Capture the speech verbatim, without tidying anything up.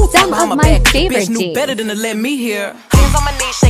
some of my favorite knew jeans. better than to let me hear. Hands on my knees,